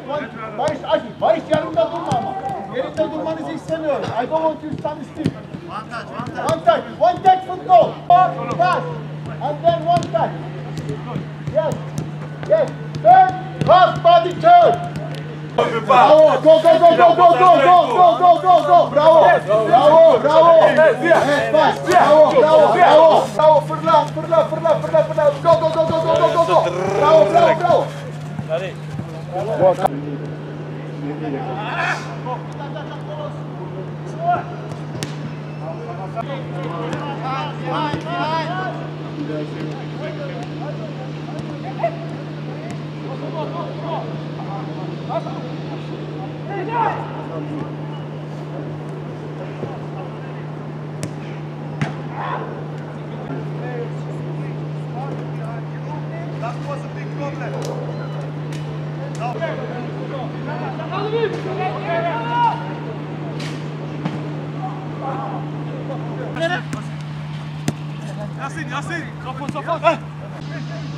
Barış yanımda durma ama. Yerinde durmanızı istemiyorum. I don't want you to stand still. One touch football. Pass. And then one touch. Yes. Turn. Half body turn. Bravo. Go. Bravo. Evet, bas. Bravo. Fırla. Go. Bravo. Hadi. That was a big problem. Yasin. Safon.